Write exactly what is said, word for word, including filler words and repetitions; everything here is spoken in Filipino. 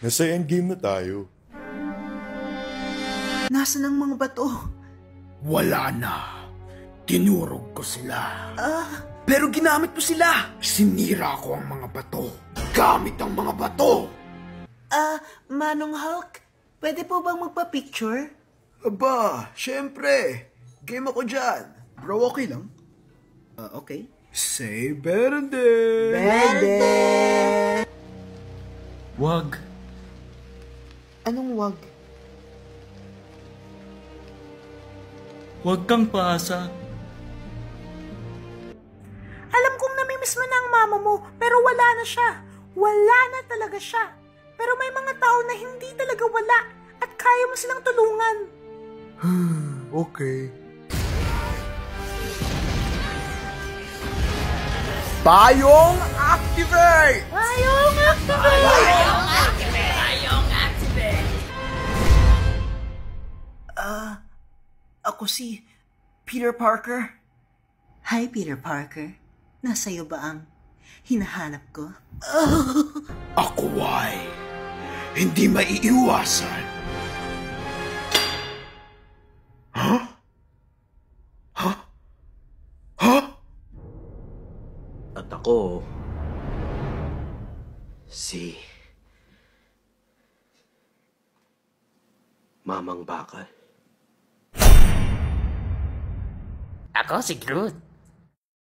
Nasa endgame na tayo. Nasaan ang mga bato? Wala na. Tinurog ko sila. Ah, Pero ginamit mo sila. Sinira ko ang mga bato. Gamit ang mga bato. ah, Manong Hulk, pwede po bang magpa-picture? Aba, syempre. Game ako dyan. Bro, okay lang? Ah, okay. Say Berende. Pwede! Wag. Anong wag? Wag kang paasa. Alam kong namimiss mo na ang mama mo, pero wala na siya. Wala na talaga siya. Pero may mga tao na hindi talaga wala at kaya mo silang tulungan. Okay. Payong activate! Ayong activate! Ayong activate! Ayong activate! Ah, ako si Peter Parker. Hi, Peter Parker. Nasa'yo ba ang hinahanap ko? Ako ay hindi maiiwasan. Huh? Huh? Huh? At ako, si Mamang Bakal. Ako si Groot.